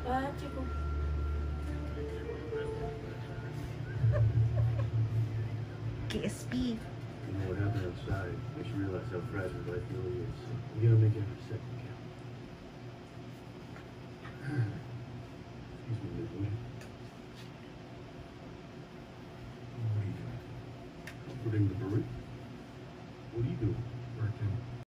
Ah, chico. KSP. You know what happened outside makes you realize how fragile life really is. You gotta make every second count. Excuse me, Miss Woody. What are you doing? Comforting the bereaved. What are you doing? Working.